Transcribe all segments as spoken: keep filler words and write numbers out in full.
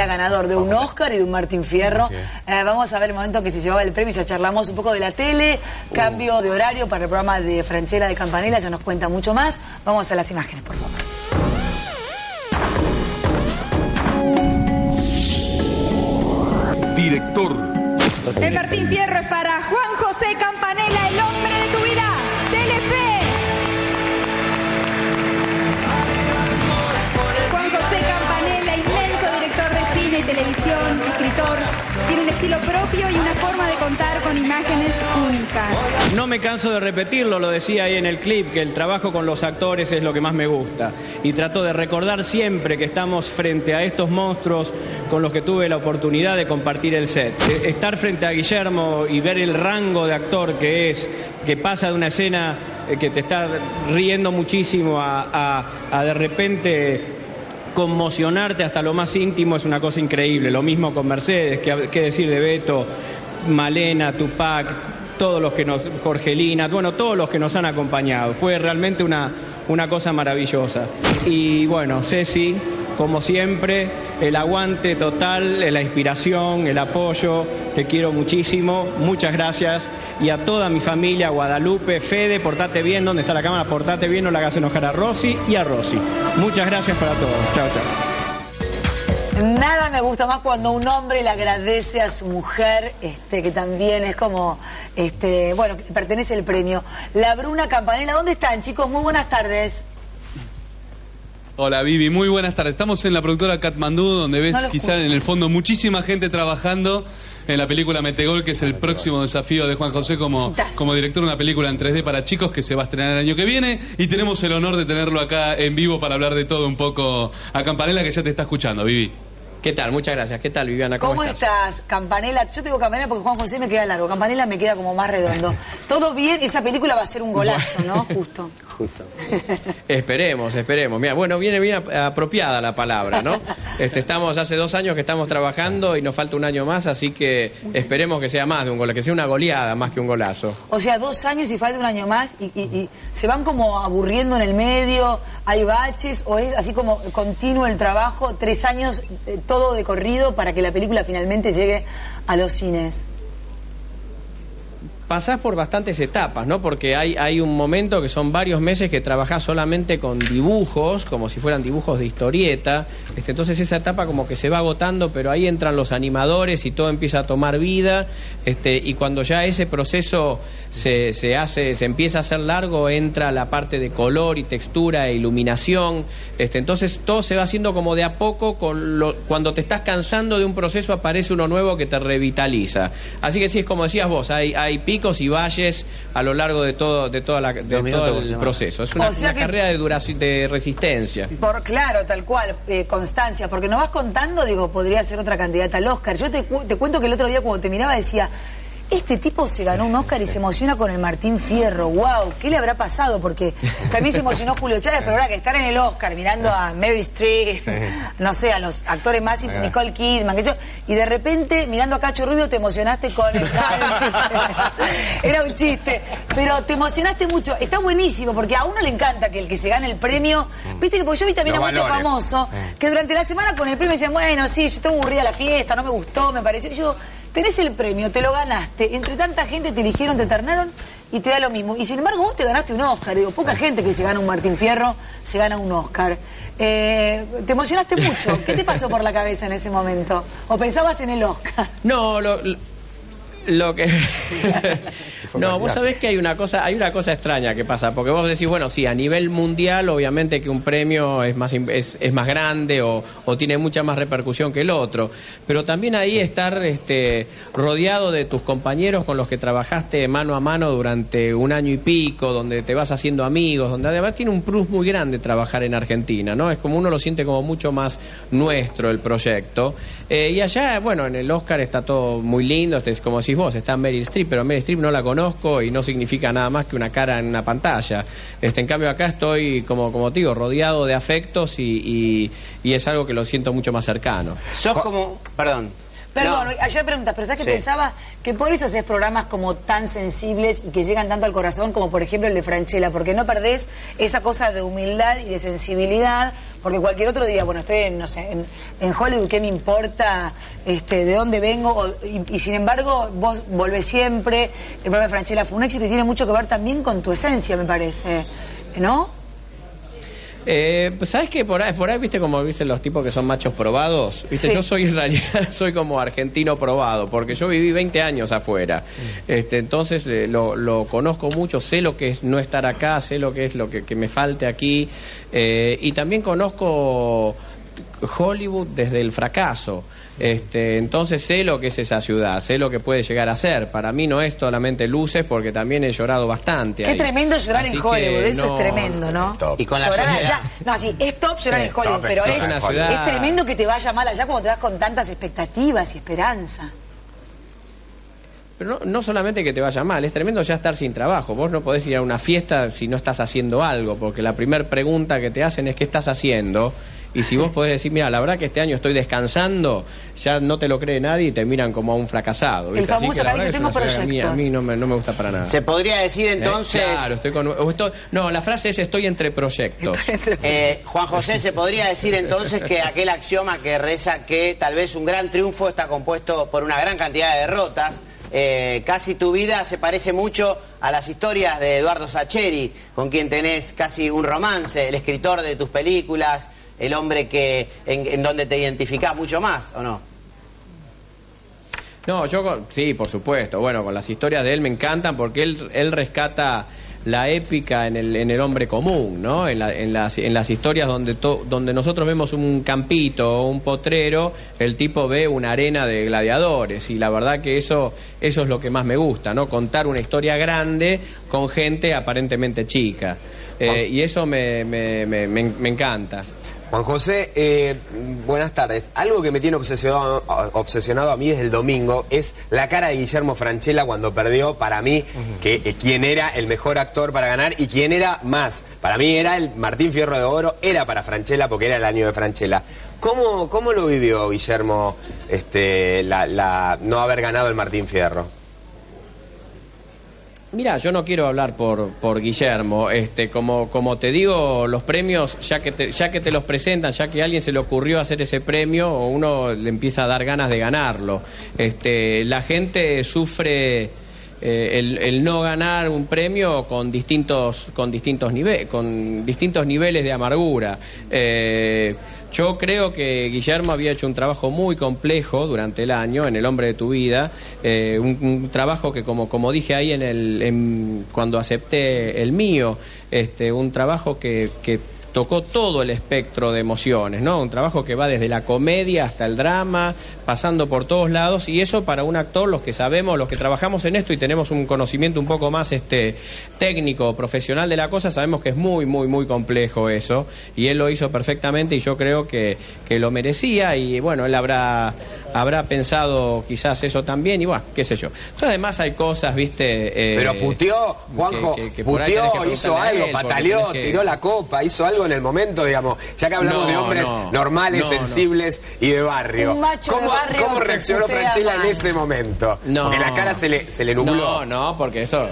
ganador de un Oscar y de un Martín Fierro. Eh, vamos a ver el momento que se llevaba el premio. Ya charlamos un poco de la tele, uh. cambio de horario para el programa de Francella de Campanella, ya nos cuenta mucho más. Vamos a las imágenes, por favor. Director. El Martín Fierro es para Juan José Campanella, el hombre de tu vida. Telefe. Juan José Campanella, inmenso director de cine y televisión, escritor, tiene un estilo propio y una forma de contar con imágenes únicas. No me canso de repetirlo, lo decía ahí en el clip, que el trabajo con los actores es lo que más me gusta. Y trato de recordar siempre que estamos frente a estos monstruos con los que tuve la oportunidad de compartir el set. Estar frente a Guillermo y ver el rango de actor que es, que pasa de una escena que te está riendo muchísimo a, a, a de repente conmocionarte hasta lo más íntimo, es una cosa increíble. Lo mismo con Mercedes, qué, qué decir de Beto, Malena, Tupac, todos los que nos, Jorgelina, bueno, todos los que nos han acompañado. Fue realmente una, una cosa maravillosa. Y bueno, Ceci, como siempre, el aguante total, la inspiración, el apoyo, te quiero muchísimo, muchas gracias. Y a toda mi familia, Guadalupe, Fede, portate bien, ¿dónde está la cámara? Portate bien, no le hagas enojar a Rosy y a Rosy. Muchas gracias para todos. Chao, chao. Nada me gusta más cuando un hombre le agradece a su mujer, este, que también es como, este, bueno, que pertenece el premio. La Bruna Campanella, ¿dónde están, chicos? Muy buenas tardes. Hola, Vivi, muy buenas tardes. Estamos en la productora Katmandú, donde ves no quizá en el fondo muchísima gente trabajando en la película Metegol, que es el próximo desafío de Juan José como, como director de una película en tres D para chicos que se va a estrenar el año que viene. Y tenemos el honor de tenerlo acá en vivo para hablar de todo un poco a Campanella, que ya te está escuchando, Vivi. ¿Qué tal? Muchas gracias. ¿Qué tal, Viviana? ¿Cómo, ¿Cómo estás? estás? Campanella, yo te digo Campanella porque Juan José me queda largo. Campanella me queda como más redondo. ¿Todo bien? Esa película va a ser un golazo, ¿no? Justo. Justo. Esperemos, esperemos. Mira, bueno, viene bien apropiada la palabra, ¿no? Este, estamos hace dos años que estamos trabajando y nos falta un año más, así que esperemos que sea más de un gol, que sea una goleada más que un golazo. O sea, dos años y falta un año más y, y, y se van como aburriendo en el medio, hay baches, o es así como continuo el trabajo, tres años, eh, todo de corrido para que la película finalmente llegue a los cines. Pasás por bastantes etapas, ¿no? Porque hay, hay un momento que son varios meses que trabajás solamente con dibujos, como si fueran dibujos de historieta. Este, entonces esa etapa como que se va agotando, pero ahí entran los animadores y todo empieza a tomar vida. Este, y cuando ya ese proceso se, se hace, se empieza a hacer largo, entra la parte de color y textura e iluminación. Este, entonces todo se va haciendo como de a poco. Con lo, cuando te estás cansando de un proceso aparece uno nuevo que te revitaliza. Así que sí, es como decías vos, hay, hay picos y valles a lo largo de todo de toda la de todo el proceso. Es una, o sea una que, carrera de duración, de resistencia. Por claro, tal cual, eh, constancia, porque nos vas contando, digo, podría ser otra candidata al Oscar. Yo te, te cuento que el otro día cuando te miraba decía, este tipo se ganó un Oscar y se emociona con el Martín Fierro. ¡Wow! ¿Qué le habrá pasado? Porque también se emocionó Julio Chávez, pero ahora que estar en el Oscar mirando a Meryl Streep, sí. no sé, a los actores más, Nicole Kidman, que yo, y de repente mirando a Cacho Rubio te emocionaste con el... Era un chiste, pero te emocionaste mucho. Está buenísimo, porque a uno le encanta que el que se gane el premio, viste que porque yo vi también Los a muchos famosos que durante la semana con el premio decían, bueno, sí, yo estoy aburrida la fiesta, no me gustó, me pareció... Y yo, tenés el premio, te lo ganaste, entre tanta gente te eligieron, te ternaron y te da lo mismo. Y sin embargo vos te ganaste un Oscar, digo, poca gente que se gana un Martín Fierro se gana un Oscar. Eh, te emocionaste mucho, ¿qué te pasó por la cabeza en ese momento? ¿O pensabas en el Oscar? No, lo... lo... Lo que... no, vos sabés que hay una cosa hay una cosa extraña que pasa, porque vos decís, bueno, sí, a nivel mundial obviamente que un premio es más es, es más grande o, o tiene mucha más repercusión que el otro, pero también ahí estar este, rodeado de tus compañeros con los que trabajaste mano a mano durante un año y pico, donde te vas haciendo amigos, donde además tiene un plus muy grande trabajar en Argentina, ¿no? Es como uno lo siente como mucho más nuestro el proyecto. Eh, y allá, bueno, en el Oscar está todo muy lindo, este, es como si vos, está Meryl Streep, pero Meryl Streep no la conozco y no significa nada más que una cara en una pantalla. Este, en cambio acá estoy, como, como te digo, rodeado de afectos y, y, y es algo que lo siento mucho más cercano. Sos como... Perdón. Perdón, no. ayer preguntas, pero ¿sabes qué sí. pensaba? Que por eso haces programas como tan sensibles y que llegan tanto al corazón como por ejemplo el de Francella, porque no perdés esa cosa de humildad y de sensibilidad Porque cualquier otro diría, bueno, estoy en, no sé, en, en Hollywood, ¿qué me importa este, de dónde vengo? O, y, y sin embargo, vos volvés siempre. El programa de Francella fue un éxito y tiene mucho que ver también con tu esencia, me parece, ¿no? Eh, ¿Sabes qué? Por ahí, por ahí, viste como dicen los tipos que son machos probados. Viste, sí. Yo soy en realidad, soy como argentino probado, porque yo viví veinte años afuera. Este, entonces eh, lo, lo conozco mucho, sé lo que es no estar acá, sé lo que es lo que, que me falte aquí. Eh, y también conozco Hollywood desde el fracaso. Este, entonces sé lo que es esa ciudad, sé lo que puede llegar a ser. Para mí no es solamente luces, porque también he llorado bastante. Qué ahí. Tremendo llorar Así en Hollywood, eso no, es tremendo, ¿no? Y con llorar la allá, no, así, es top llorar sí, en Hollywood, top, pero es, es, es tremendo que te vaya mal allá cuando te vas con tantas expectativas y esperanza. Pero no, no solamente que te vaya mal, es tremendo ya estar sin trabajo. Vos no podés ir a una fiesta si no estás haciendo algo, porque la primera pregunta que te hacen es ¿qué estás haciendo? Y si vos podés decir, mira, la verdad que este año estoy descansando, ya no te lo cree nadie y te miran como a un fracasado. ¿Viste? El famoso Así que que tengo proyectos. A mí, a mí no, me, no me gusta para nada. Se podría decir entonces... Eh, claro, estoy con... Estoy, no, la frase es estoy entre proyectos. eh, Juan José, se podría decir entonces que aquel axioma que reza que tal vez un gran triunfo está compuesto por una gran cantidad de derrotas. Eh, casi tu vida se parece mucho a las historias de Eduardo Sacheri, con quien tenés casi un romance, el escritor de tus películas, el hombre que en, en donde te identificás mucho más, ¿o no? No, yo sí, por supuesto. Bueno, con las historias de él me encantan porque él, él rescata la épica en el, en el hombre común, ¿no? En, la, en, las, en las historias donde, to, donde nosotros vemos un campito o un potrero, el tipo ve una arena de gladiadores y la verdad que eso, eso es lo que más me gusta, ¿no? Contar una historia grande con gente aparentemente chica. Eh, y eso me, me, me, me, me encanta. Juan José, eh, buenas tardes. Algo que me tiene obsesionado, obsesionado a mí desde el domingo es la cara de Guillermo Francella cuando perdió, para mí, que eh, quién era el mejor actor para ganar y quién era más. Para mí era el Martín Fierro de Oro, era para Francella porque era el año de Francella. ¿Cómo, cómo lo vivió Guillermo este, la, la, no haber ganado el Martín Fierro? Mira, yo no quiero hablar por, por Guillermo, este, como, como te digo, los premios, ya que, te, ya que te los presentan, ya que a alguien se le ocurrió hacer ese premio, uno le empieza a dar ganas de ganarlo. Este, la gente sufre eh, el, el no ganar un premio con distintos, con distintos niveles, con distintos niveles de amargura. Eh, Yo creo que Guillermo había hecho un trabajo muy complejo durante el año, en El hombre de tu vida, eh, un, un trabajo que, como, como dije ahí en el, en, cuando acepté el mío, este, un trabajo que, que tocó todo el espectro de emociones, ¿no? Un trabajo que va desde la comedia hasta el drama, pasando por todos lados, y eso para un actor, los que sabemos, los que trabajamos en esto y tenemos un conocimiento un poco más este técnico, profesional de la cosa, sabemos que es muy, muy, muy complejo eso, y él lo hizo perfectamente y yo creo que, que lo merecía, y bueno, él habrá, habrá pensado quizás eso también, y bueno, qué sé yo. Entonces, además hay cosas, viste... Eh, Pero puteó, Juanjo, que, que, que puteó, que hizo algo, él, pataleó, que... tiró la copa, hizo algo en el momento, digamos, ya que hablamos no, de hombres no, normales, no, sensibles no. y de barrio. ¿Cómo, de barrio ¿cómo reaccionó Francella en ese momento? No. Porque la cara se le, se le nubló. No, no, porque eso...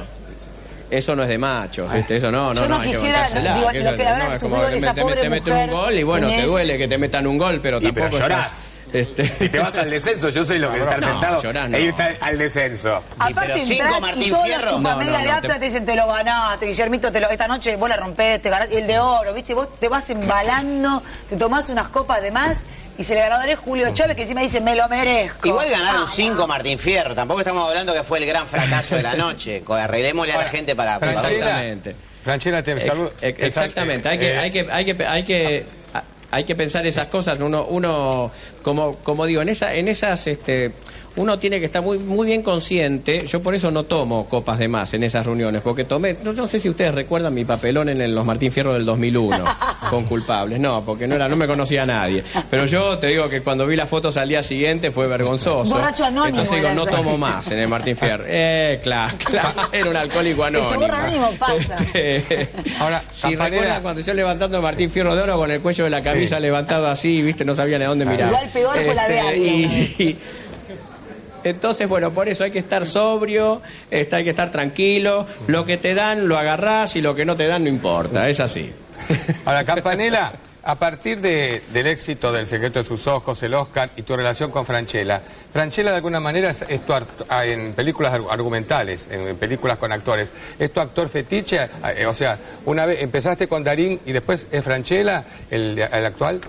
Eso no es de machos, ¿viste? Eso no, no, Yo no, no quisiera, digo, que lo que habrá no, sufrido esa te, pobre te meten un gol y bueno, te duele que te metan un gol, pero tampoco... Y pero llorás. Este... Si te vas al descenso, yo soy lo que no, estar no, sentado llorás, no. e irte al descenso. Aparte entras Martín y todos Fierro. Los chupamedia no, no, de Aptra te... te dicen, te lo ganaste, Guillermito, te lo... esta noche vos la rompiste, ganaste, y el de oro, ¿viste? Vos te vas embalando, te tomás unas copas de más... Y si el ganador es Julio Chávez, que encima dice, me lo merezco. Igual ganaron ah, cinco Martín Fierro. Tampoco estamos hablando que fue el gran fracaso de la noche. Arreglémosle a la gente para... Exactamente. Franchella, te saludo. Ex exactamente. Hay que, hay que, hay que, hay que, hay que pensar esas cosas. Uno, uno como, como digo, en, esa, en esas... este uno tiene que estar muy muy bien consciente. Yo por eso no tomo copas de más en esas reuniones, porque tomé, no, no sé si ustedes recuerdan mi papelón en el, los Martín Fierro del dos mil uno con culpables, no, porque no era, no me conocía a nadie, pero yo te digo que cuando vi las fotos al día siguiente fue vergonzoso. Borracho anónimo. Entonces digo, no tomo más en el Martín Fierro. Eh, claro, claro, era un alcohólico anónimo. El chaborro anónimo pasa. Este, Ahora, si recuerdan cuando yo levantando a Martín Fierro de Oro con el cuello de la camisa sí. levantado así, viste, no sabían a dónde mirar. Igual peor este, fue la de alguien. Entonces, bueno, por eso hay que estar sobrio, está, hay que estar tranquilo. Lo que te dan lo agarrás y lo que no te dan no importa, es así. Ahora, Campanella, A partir de, del éxito del Secreto de sus ojos, el Oscar y tu relación con Francella, Francella de alguna manera es, es tu en películas argumentales, en, en películas con actores, ¿es tu actor fetiche? Eh, o sea, una vez empezaste con Darín y después es Francella el, el actual.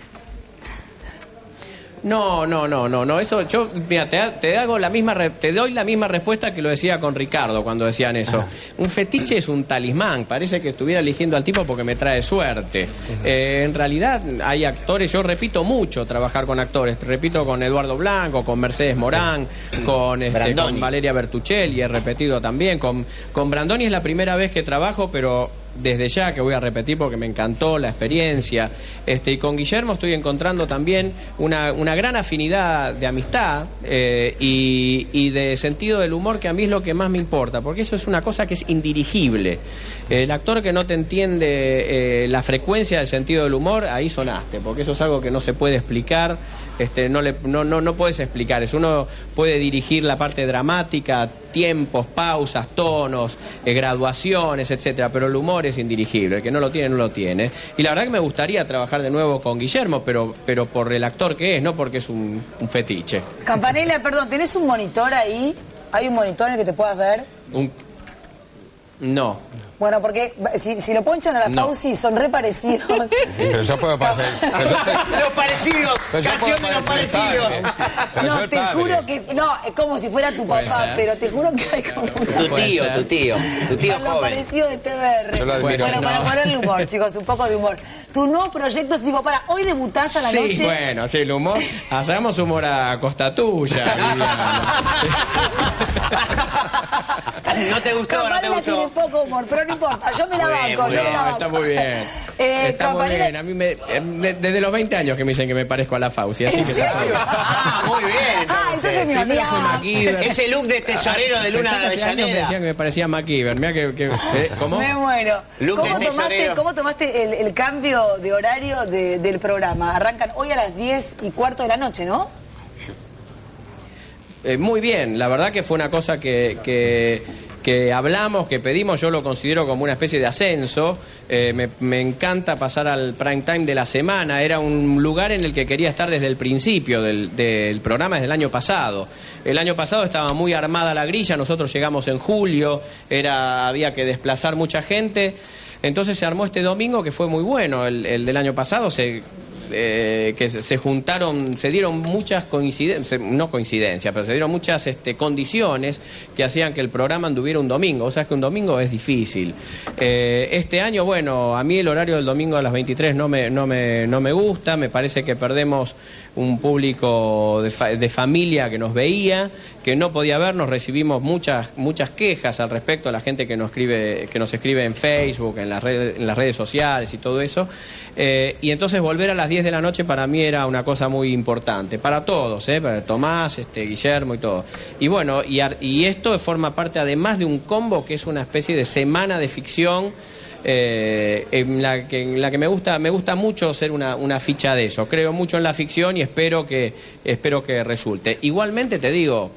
No, no, no, no, no, eso yo, mira, te, te hago la misma, te doy la misma respuesta que lo decía con Ricardo cuando decían eso. Ajá. Un fetiche es un talismán, parece que estuviera eligiendo al tipo porque me trae suerte. Uh-huh. eh, en realidad hay actores, yo repito mucho trabajar con actores, repito con Eduardo Blanco, con Mercedes Morán, sí. con, este, con Valeria Bertuccelli, he repetido también, con, con Brandoni es la primera vez que trabajo, pero desde ya que voy a repetir porque me encantó la experiencia, este, y con Guillermo estoy encontrando también una, una gran afinidad de amistad eh, y, y de sentido del humor, que a mí es lo que más me importa, porque eso es una cosa que es indirigible. El actor que no te entiende eh, la frecuencia del sentido del humor, ahí sonaste, porque eso es algo que no se puede explicar, este, no, le, no, no, no puedes explicar eso. Uno puede dirigir la parte dramática, tiempos, pausas, tonos, eh, graduaciones, etcétera, pero el humor es indirigible, el que no lo tiene, no lo tiene. Y la verdad que me gustaría trabajar de nuevo con Guillermo, pero, pero por el actor que es, no porque es un, un fetiche. Campanella, perdón, ¿tenés un monitor ahí? ¿Hay un monitor en el que te puedas ver? Un... No. Bueno, porque si, si lo ponchan a la no. Fauci son re parecidos. Sí, pero yo puedo pasar. Los parecidos, canción de los parecidos. No, te juro que. No, es como si fuera tu papá, pero te juro que hay como. Tu tío, tu tío, tu tío joven. Lo parecido de T V R. Bueno, no. Para ponerle humor, chicos, un poco de humor. Tu nuevo proyecto, digo, para, hoy debutás a la sí, noche. Sí, bueno, sí, el humor. Hacemos humor a costa tuya. No te gustó, Campanella no te gustó. Tiene poco humor, pero no importa, yo me la Bien, banco, yo me la banco. Está muy bien. Eh, está muy bien. A mí me, eh, desde los veinte años que me dicen que me parezco a la Fauci, así que está muy bien. Ah, muy bien. Entonces. Ah, entonces mi amiga. Ese look de tesorero de Luna de Avellaneda. Me decían que me parecía MacGyver. Mira que, que eh, ¿cómo? Me muero. Look ¿Cómo, de tomaste, ¿Cómo tomaste el, el cambio de horario de, del programa? Arrancan hoy a las diez y cuarto de la noche, ¿no? Eh, muy bien. La verdad que fue una cosa que... que que hablamos, que pedimos, yo lo considero como una especie de ascenso. Eh, me, me encanta pasar al prime time de la semana. Era un lugar en el que quería estar desde el principio del, del programa, desde el año pasado. El año pasado estaba muy armada la grilla, nosotros llegamos en julio, era, había que desplazar mucha gente. Entonces se armó este domingo que fue muy bueno. El, el del año pasado se... Eh, que se juntaron, se dieron muchas coincidencias, no coincidencias, pero se dieron muchas este, condiciones que hacían que el programa anduviera un domingo. O sea, es que un domingo es difícil. Eh, este año, bueno, a mí el horario del domingo a las veintitrés no me, no me, no me gusta, me parece que perdemos un público de, fa de familia que nos veía, que no podía vernos, recibimos muchas, muchas quejas al respecto a la gente que nos escribe, que nos escribe en Facebook, en las redes, en las redes sociales y todo eso. Eh, y entonces volver a las diez de la noche para mí era una cosa muy importante, para todos, ¿eh? Para Tomás, este, Guillermo y todo. Y bueno, y, y esto forma parte además de un combo que es una especie de semana de ficción, eh, en la que, en la que me gusta, me gusta mucho ser una, una ficha de eso. Creo mucho en la ficción y espero que, espero que resulte. Igualmente te digo,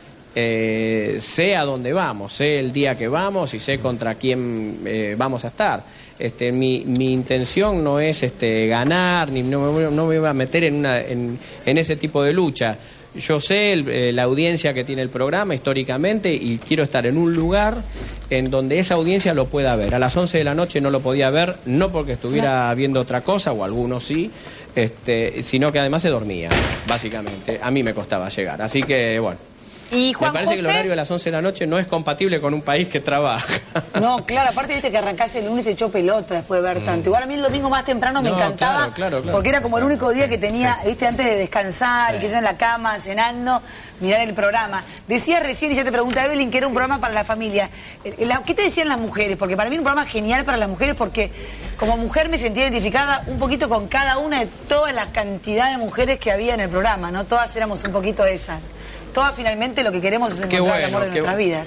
Eh, sé a dónde vamos, sé el día que vamos y sé contra quién eh, vamos a estar. Este, mi, mi intención no es este, ganar, ni no me, no me voy a meter en, una, en, en ese tipo de lucha. Yo sé el, eh, la audiencia que tiene el programa históricamente y quiero estar en un lugar en donde esa audiencia lo pueda ver. A las once de la noche no lo podía ver, no porque estuviera no. viendo otra cosa, o algunos sí, este, sino que además se dormía, básicamente. A mí me costaba llegar, así que bueno. ¿Y Juan Me parece José? que el horario de las once de la noche no es compatible con un país que trabaja. No, claro, aparte viste que arrancás el lunes y echó pelota después de ver Mm. tanto. Igual a mí el domingo más temprano me No, encantaba, claro, claro, claro. porque era como el único día que tenía, Sí. viste, antes de descansar Sí. y que yo en la cama, cenando, mirar el programa. Decías recién, y ya te pregunta Evelyn, que era un programa para la familia. ¿Qué te decían las mujeres? Porque para mí era un programa genial para las mujeres, porque como mujer me sentía identificada un poquito con cada una de toda la cantidad de mujeres que había en el programa, ¿no? Todas éramos un poquito esas. Todas finalmente lo que queremos es encontrar bueno, el amor de qué nuestras bu- vidas.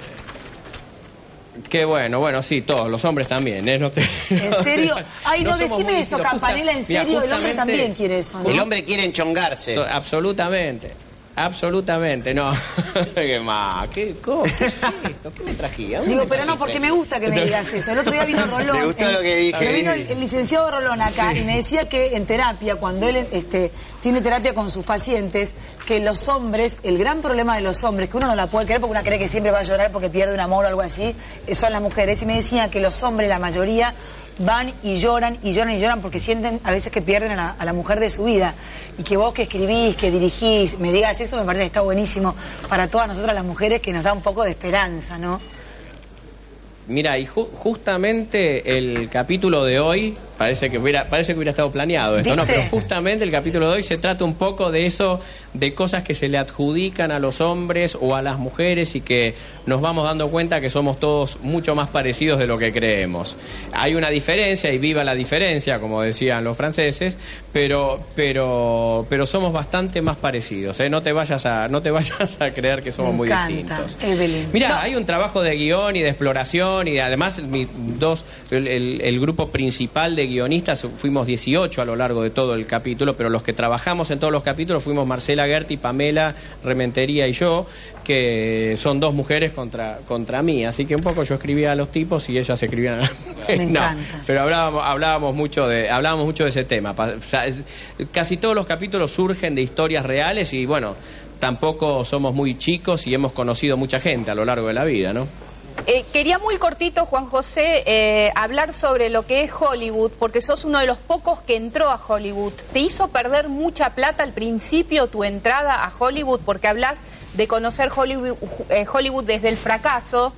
Qué bueno, bueno, sí, todos, los hombres también, ¿eh? No te... ¿En serio? Ay, no, somos decime muy eso, distintos. Campanella, en Justa- mira, serio, el hombre justamente- también quiere eso, ¿no? El hombre quiere enchongarse. To- Absolutamente. Absolutamente, no. ¿Qué más? ¿Qué, cómo? ¿Qué es esto? ¿Qué me trajía? Digo, pero no, porque me gusta que me digas eso. El otro día vino Rolón. Me gustó el, lo que dije. Vino el, el licenciado Rolón acá sí. y me decía que en terapia, cuando él este, tiene terapia con sus pacientes, que los hombres, el gran problema de los hombres, que uno no la puede creer porque uno cree que siempre va a llorar porque pierde un amor o algo así, son las mujeres. Y me decía que los hombres, la mayoría, van y lloran y lloran y lloran porque sienten a veces que pierden a la, a la mujer de su vida. Y que vos que escribís, que dirigís, me digas eso, me parece que está buenísimo para todas nosotras las mujeres, que nos da un poco de esperanza, ¿no? Mira, y ju justamente el capítulo de hoy, parece que hubiera, parece que hubiera estado planeado esto, ¿viste? ¿No? Pero justamente el capítulo de hoy se trata un poco de eso, de cosas que se le adjudican a los hombres o a las mujeres y que nos vamos dando cuenta que somos todos mucho más parecidos de lo que creemos. Hay una diferencia, y viva la diferencia, como decían los franceses, pero pero pero somos bastante más parecidos, ¿eh? No te vayas a no te vayas a creer que somos muy distintos. Mira, no. Hay un trabajo de guión y de exploración y además mi, dos el, el, el grupo principal de guionistas fuimos dieciocho a lo largo de todo el capítulo, pero los que trabajamos en todos los capítulos fuimos Marcela Gerti, Pamela Rementería y yo, que son dos mujeres contra contra mí, así que un poco yo escribía a los tipos y ellas escribían a las mujeres. Me encanta. No, pero hablábamos hablábamos mucho de hablábamos mucho de ese tema. O sea, es, casi todos los capítulos surgen de historias reales y bueno, tampoco somos muy chicos y hemos conocido mucha gente a lo largo de la vida, ¿no? Eh, quería muy cortito, Juan José, eh, hablar sobre lo que es Hollywood, porque sos uno de los pocos que entró a Hollywood. ¿Te hizo perder mucha plata al principio tu entrada a Hollywood? Porque hablas de conocer Hollywood, eh, Hollywood desde el fracaso.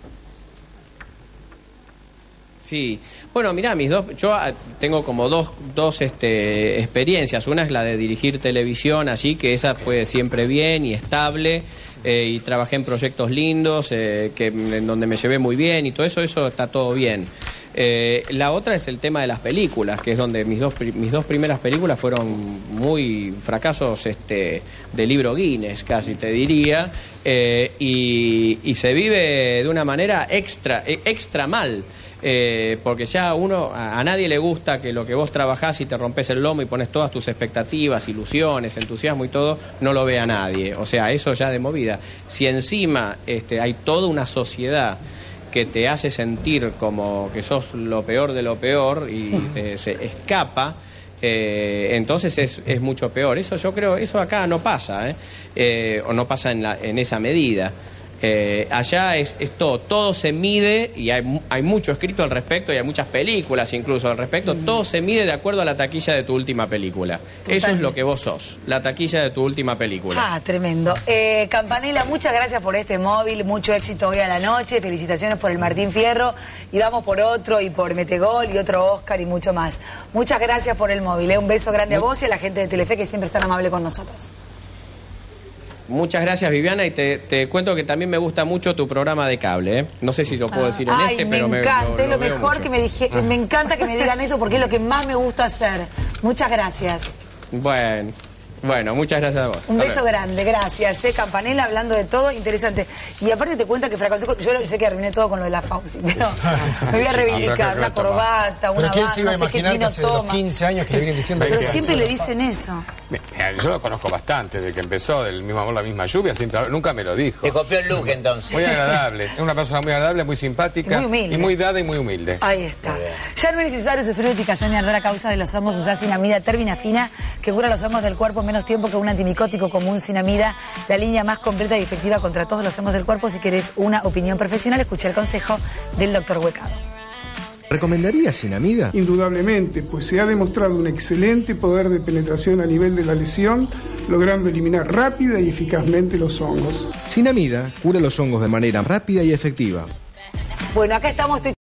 Sí, bueno, mirá, mis dos, yo tengo como dos, dos este, experiencias. Una es la de dirigir televisión allí, que esa fue siempre bien y estable, eh, y trabajé en proyectos lindos, eh, que, en donde me llevé muy bien y todo eso, eso está todo bien. Eh, la otra es el tema de las películas, que es donde mis dos, mis dos primeras películas fueron muy fracasos este, de libro Guinness, casi te diría, eh, y, y se vive de una manera extra, extra mal. Eh, porque ya uno, a, a nadie le gusta que lo que vos trabajás y te rompes el lomo y pones todas tus expectativas, ilusiones, entusiasmo y todo, no lo vea nadie. O sea, eso ya de movida. Si encima este, hay toda una sociedad que te hace sentir como que sos lo peor de lo peor y te, se escapa, eh, entonces es, es mucho peor. Eso yo creo, eso acá no pasa, ¿eh? Eh, o no pasa en, la, en esa medida. Eh, allá es, es todo, todo se mide y hay, hay mucho escrito al respecto y hay muchas películas incluso al respecto, mm. todo se mide de acuerdo a la taquilla de tu última película. Total. Eso es lo que vos sos, la taquilla de tu última película. Ah, tremendo. Eh, Campanella, muchas gracias por este móvil, mucho éxito hoy a la noche, felicitaciones por el Martín Fierro y vamos por otro y por Metegol y otro Oscar y mucho más. Muchas gracias por el móvil, eh. Un beso grande a vos y a la gente de Telefe que siempre es tan amable con nosotros. Muchas gracias, Viviana, y te, te cuento que también me gusta mucho tu programa de cable, ¿eh? No sé si lo puedo decir en Ay, este, me pero encanta, me lo, es lo, lo mejor mucho. que me dije, me encanta que me digan eso porque es lo que más me gusta hacer. Muchas gracias. Bueno, bueno, muchas gracias a vos. Un beso grande, gracias. ¿eh? Campanella hablando de todo, interesante. Y aparte te cuenta que fracasó, yo sé que arruiné todo con lo de la Fauci, pero me voy a reivindicar, una corbata, una barra, no sé qué vino toma. quince años que le vienen diciendo pero que siempre le dicen eso. Mira, yo lo conozco bastante, desde que empezó, del mismo amor, la misma lluvia, siempre, nunca me lo dijo. Te copió el look entonces. Muy agradable, es una persona muy agradable, muy simpática, muy humilde. Y muy dada y muy humilde. Ahí está. Ya no es necesario sufrir de picazón ni ardor a causa de los hongos, usar Sinamida Termina Fina, que cura los hongos del cuerpo en menos tiempo que un antimicótico común. Sinamida, la línea más completa y efectiva contra todos los hongos del cuerpo. Si querés una opinión profesional, escucha el consejo del doctor Huecado. ¿Recomendaría Sinamida? Indudablemente, pues se ha demostrado un excelente poder de penetración a nivel de la lesión, logrando eliminar rápida y eficazmente los hongos. Sinamida cura los hongos de manera rápida y efectiva. Bueno, acá estamos...